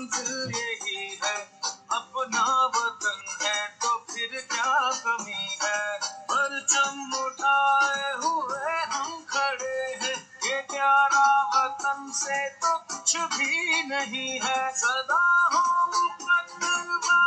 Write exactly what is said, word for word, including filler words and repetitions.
मंजिल यही है, अपना वतन है तो फिर क्या कमी है। परचम उठाए हुए हम खड़े हैं, ये प्यारा वतन से तो कुछ भी नहीं है। सदा हो मुकद्दर